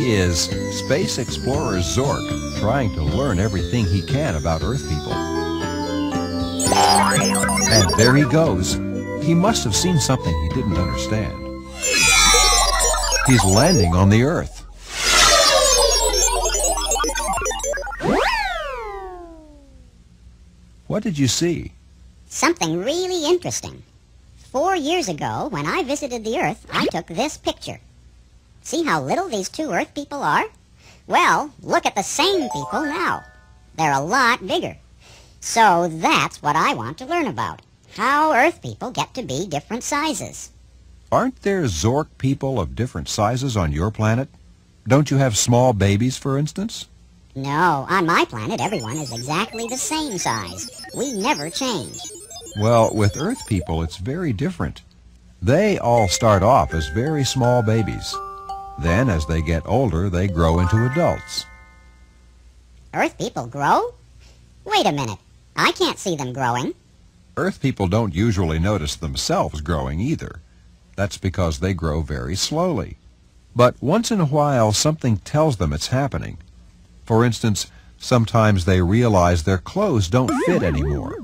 is Space Explorer Zork trying to learn everything he can about Earth people. And there he goes. He must have seen something he didn't understand. He's landing on the Earth. What did you see? Something really interesting. 4 years ago, when I visited the Earth, I took this picture. See how little these two Earth people are? Well, look at the same people now. They're a lot bigger. So that's what I want to learn about. How Earth people get to be different sizes. Aren't there Zork people of different sizes on your planet? Don't you have small babies, for instance? No, on my planet everyone is exactly the same size. We never change. Well, with Earth people it's very different. They all start off as very small babies. Then, as they get older, they grow into adults. Earth people grow? Wait a minute. I can't see them growing. Earth people don't usually notice themselves growing either. That's because they grow very slowly. But once in a while, something tells them it's happening. For instance, sometimes they realize their clothes don't fit anymore.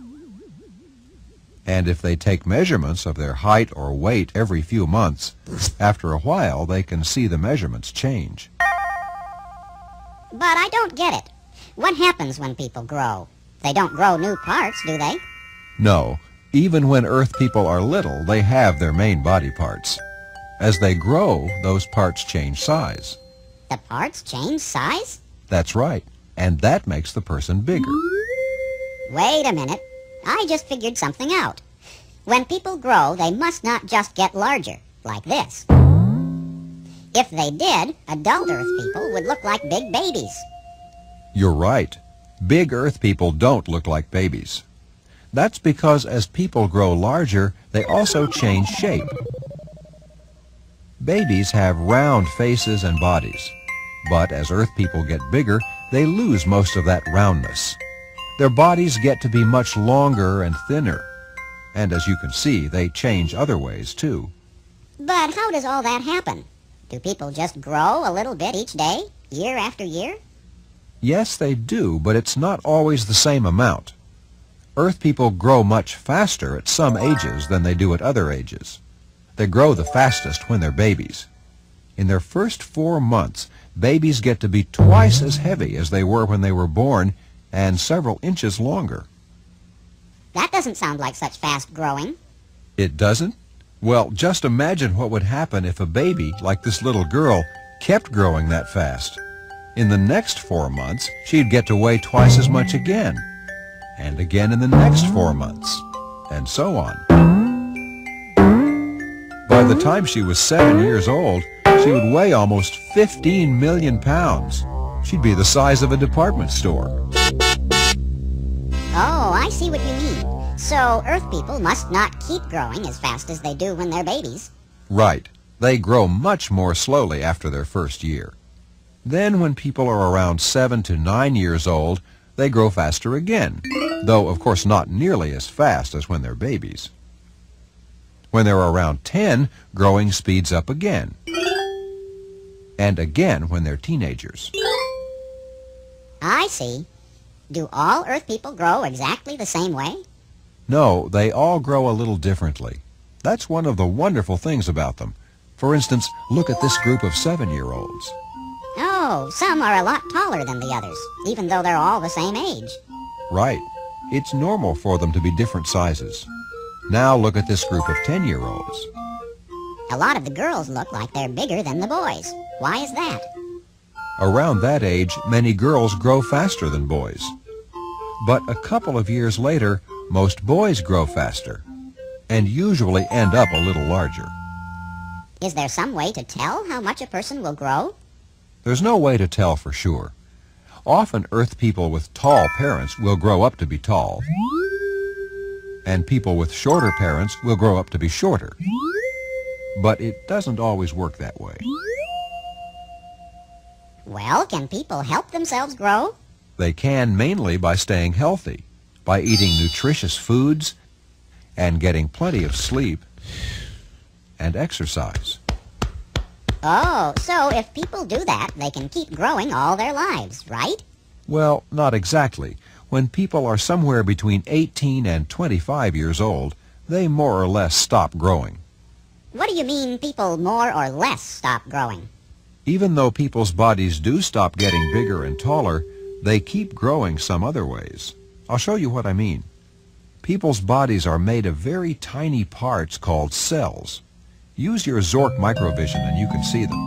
And if they take measurements of their height or weight every few months, after a while they can see the measurements change. But I don't get it. What happens when people grow? They don't grow new parts, do they? No. Even when Earth people are little, they have their main body parts. As they grow, those parts change size. The parts change size? That's right. And that makes the person bigger. Wait a minute. I just figured something out. When people grow, they must not just get larger, like this. If they did, adult Earth people would look like big babies. You're right. Big Earth people don't look like babies. That's because as people grow larger, they also change shape. Babies have round faces and bodies. But as Earth people get bigger, they lose most of that roundness. Their bodies get to be much longer and thinner. And as you can see, they change other ways, too. But how does all that happen? Do people just grow a little bit each day, year after year? Yes, they do, but it's not always the same amount. Earth people grow much faster at some ages than they do at other ages. They grow the fastest when they're babies. In their first 4 months, babies get to be twice as heavy as they were when they were born, and several inches longer. That doesn't sound like such fast growing. It doesn't? Well, just imagine what would happen if a baby, like this little girl, kept growing that fast. In the next 4 months, she'd get to weigh twice as much again. And again in the next 4 months. And so on. By the time she was 7 years old, she would weigh almost 15 million pounds. She'd be the size of a department store. Oh, I see what you mean. So Earth people must not keep growing as fast as they do when they're babies. Right. They grow much more slowly after their first year. Then when people are around 7 to 9 years old, they grow faster again, though of course not nearly as fast as when they're babies. When they're around 10, growing speeds up again. And again when they're teenagers. I see. Do all Earth people grow exactly the same way? No, they all grow a little differently. That's one of the wonderful things about them. For instance, look at this group of 7-year-olds. Oh, some are a lot taller than the others, even though they're all the same age. Right. It's normal for them to be different sizes. Now look at this group of 10-year-olds. A lot of the girls look like they're bigger than the boys. Why is that? Around that age, many girls grow faster than boys. But a couple of years later, most boys grow faster, and usually end up a little larger. Is there some way to tell how much a person will grow? There's no way to tell for sure. Often Earth people with tall parents will grow up to be tall, and people with shorter parents will grow up to be shorter. But it doesn't always work that way. Well, can people help themselves grow? They can mainly by staying healthy, by eating nutritious foods, and getting plenty of sleep and exercise. Oh, so if people do that, they can keep growing all their lives, right? Well, not exactly. When people are somewhere between 18 and 25 years old, they more or less stop growing. What do you mean people more or less stop growing? Even though people's bodies do stop getting bigger and taller, they keep growing some other ways. I'll show you what I mean. People's bodies are made of very tiny parts called cells. Use your Zork microvision and you can see them.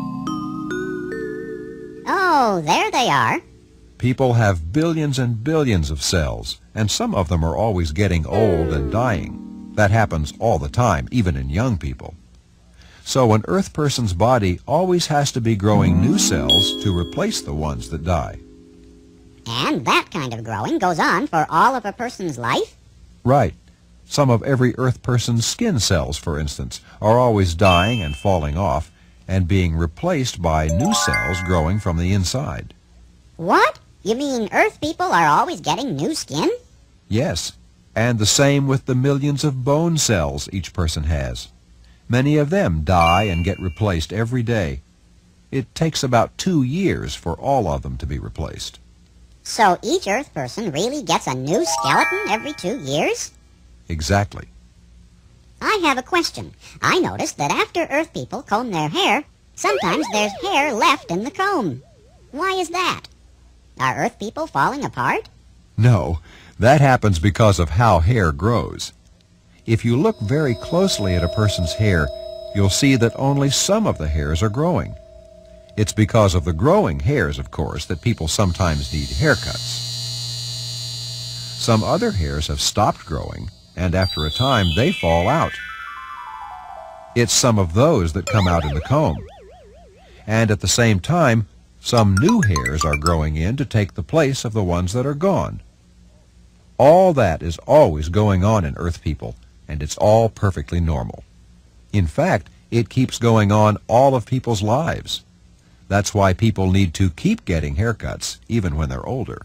Oh, there they are. People have billions and billions of cells, and some of them are always getting old and dying. That happens all the time, even in young people. So an Earth person's body always has to be growing new cells to replace the ones that die. And that kind of growing goes on for all of a person's life? Right. Some of every Earth person's skin cells, for instance, are always dying and falling off and being replaced by new cells growing from the inside. What? You mean Earth people are always getting new skin? Yes, and the same with the millions of bone cells each person has. Many of them die and get replaced every day. It takes about 2 years for all of them to be replaced. So each Earth person really gets a new skeleton every 2 years? Exactly. I have a question. I noticed that after Earth people comb their hair, sometimes there's hair left in the comb. Why is that? Are Earth people falling apart? No, that happens because of how hair grows. If you look very closely at a person's hair, you'll see that only some of the hairs are growing. It's because of the growing hairs, of course, that people sometimes need haircuts. Some other hairs have stopped growing, and after a time they fall out. It's some of those that come out in the comb. And at the same time, some new hairs are growing in to take the place of the ones that are gone. All that is always going on in Earth people, and it's all perfectly normal. In fact, it keeps going on all of people's lives. That's why people need to keep getting haircuts, even when they're older.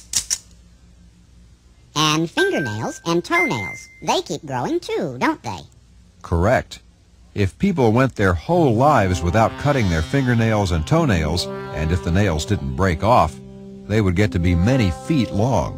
And fingernails and toenails, they keep growing too, don't they? Correct. If people went their whole lives without cutting their fingernails and toenails, and if the nails didn't break off, they would get to be many feet long.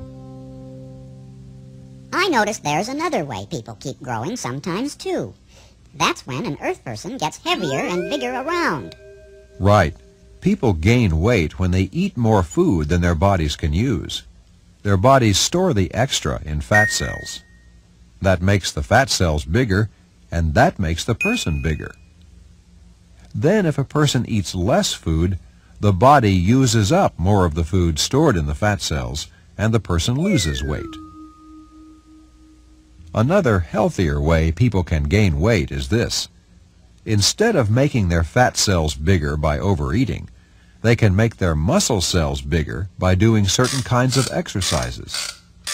I noticed there's another way people keep growing sometimes too. That's when an Earth person gets heavier and bigger around. Right. People gain weight when they eat more food than their bodies can use. Their bodies store the extra in fat cells. That makes the fat cells bigger, and that makes the person bigger. Then if a person eats less food, the body uses up more of the food stored in the fat cells, and the person loses weight. Another healthier way people can gain weight is this. Instead of making their fat cells bigger by overeating, they can make their muscle cells bigger by doing certain kinds of exercises.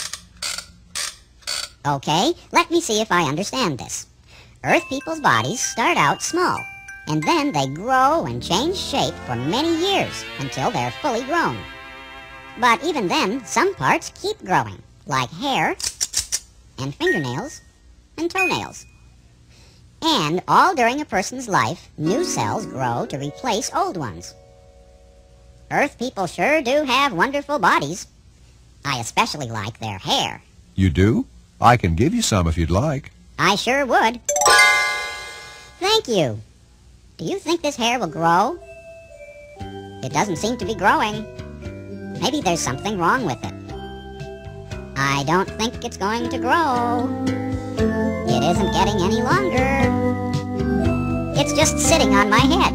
Okay, let me see if I understand this. Earth people's bodies start out small, and then they grow and change shape for many years until they're fully grown. But even then, some parts keep growing, like hair and fingernails and toenails. And all during a person's life, new cells grow to replace old ones. Earth people sure do have wonderful bodies. I especially like their hair. You do? I can give you some if you'd like. I sure would. Thank you. Do you think this hair will grow? It doesn't seem to be growing. Maybe there's something wrong with it. I don't think it's going to grow. It isn't getting any longer. It's just sitting on my head.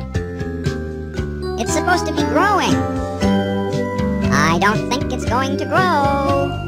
It's supposed to be growing. I don't think it's going to grow.